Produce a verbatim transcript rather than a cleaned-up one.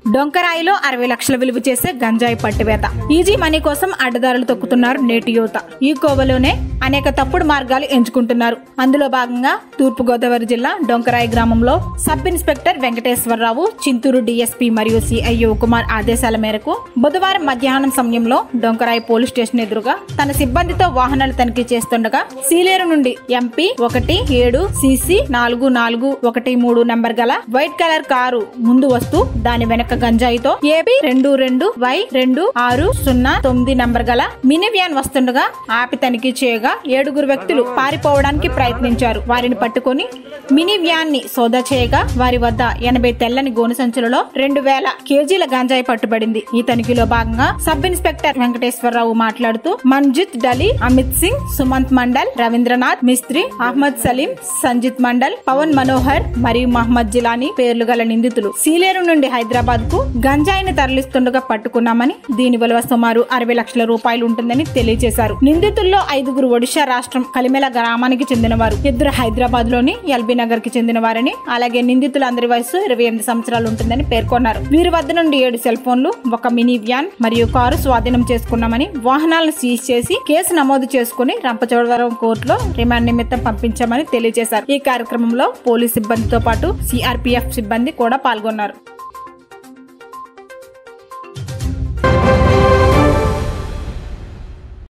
డొంకరాయిలో అరవై లక్షల విలువ చేసే గంజాయి పట్టివేత. ఈజీ మనీ కోసం అడ్డదారులు తొక్కుతున్నారు నేటి యువత. ఈ కోవలోనే అనేక తప్పుడు మార్గాలు ఎంచుకుంటున్నారు. అందులో భాగంగా తూర్పు గోదావరి జిల్లా డొంకరాయి గ్రామంలో sub inspector Venkateswararao, Chintur DSP మరియు సిఐ కుమార్ ఆదేశాల మేరకు బుధవారం మధ్యాహ్నం సమయంలో డొంకరాయి పోలీస్ స్టేషన్ ఎదురుగా తన సిబ్బందితో వాహనాలు తనిఖీ చేస్తుండగా సీలేరు నుండి ఎంపీ ఒకటి ఏడు సిసి నాలుగు నాలుగు ఒకటి మూడు నంబర్ గల వైట్ కలర్ కారు ముందు వస్తూ దాని వెనక గంజాయితో ఏపీ రెండు రెండు వై రెండు ఆరు సున్నా తొమ్మిది నంబర్ గల మినీ వ్యాన్ వస్తుండగా ఆపి తనిఖీ చేయగా ఏడుగురు వ్యక్తులు పారిపోవడానికి ప్రయత్నించారు. వారిని పట్టుకుని మినీ వ్యాన్ ని సోదా చేయగా వారి వద్ద ఎనభై తెల్లని గోను సంచులలో రెండు వేల కేజీల గంజాయి పట్టుబడింది. ఈ తనిఖీలో భాగంగా సబ్ ఇన్స్పెక్టర్ వెంకటేశ్వరరావు మాట్లాడుతూ మంజిత్ డలీ, అమిత్ సింగ్, సుమంత్ మండల్, రవీంద్రనాథ్ మిస్త్రీ, అహ్మద్ సలీం, సంజిత్ మండల్, పవన్ మనోహర్ మరియు మహమ్మద్ జిలానీ పేర్లు గల నిందితులు సీలేరు నుండి హైదరాబాద్ కు గంజాయిని తరలిస్తుండగా పట్టుకున్నామని, దీని విలువ సుమారు అరవై లక్షల రూపాయలు ఉంటుందని తెలియజేశారు. నిందితుల్లో ఐదుగురు ఒడిశా రాష్ట్రం కలిమెల గ్రామానికి చెందినవారు, ఇద్దరు హైదరాబాద్ లోని ఎల్బీ నగర్ కి చెందిన వారని, అలాగే నిందితులందరి వయసు ఇరవై ఎనిమిది సంవత్సరాలు ఉంటుందని పేర్కొన్నారు. వీరి వద్ద నుండి ఏడు సెల్ ఫోన్లు, ఒక మినీ వ్యాన్ మరియు కారు స్వాధీనం చేసుకున్నామని, వాహనాలను సీజ్ చేసి కేసు నమోదు చేసుకుని రంపచోడవరం కోర్టులో రిమాండ్ నిమిత్తం పంపించామని తెలియజేశారు. ఈ కార్యక్రమంలో పోలీస్ సిబ్బందితో పాటు సిఆర్పీఎఫ్ సిబ్బంది కూడా పాల్గొన్నారు.